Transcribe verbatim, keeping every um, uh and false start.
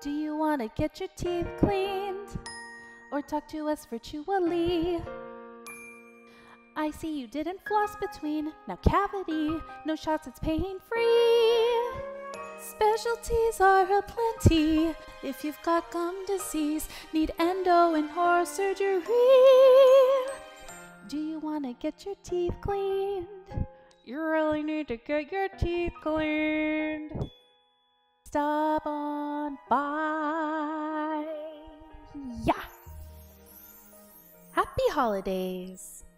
Do you want to get your teeth cleaned or talk to us virtually? I see you didn't floss between, now cavity, no shots, it's pain-free. Specialties are aplenty if you've got gum disease, need endo and oral surgery. Do you want to get your teeth cleaned? You really need to get your teeth cleaned. Stop on by. Yeah. Happy holidays.